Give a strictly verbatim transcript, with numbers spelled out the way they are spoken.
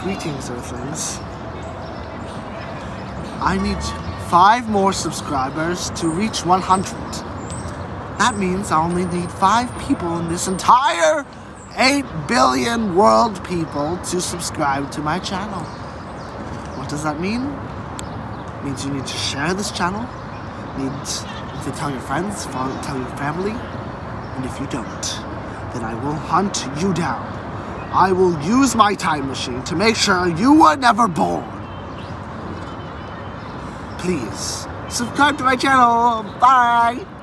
Greetings, Earthlings. I need five more subscribers to reach one hundred. That means I only need five people in this entire eight billion world people to subscribe to my channel. What does that mean? It means you need to share this channel, need to tell your friends, tell your family, and if you don't, then I will hunt you down. I will use my time machine to make sure you were never born. Please, subscribe to my channel. Bye!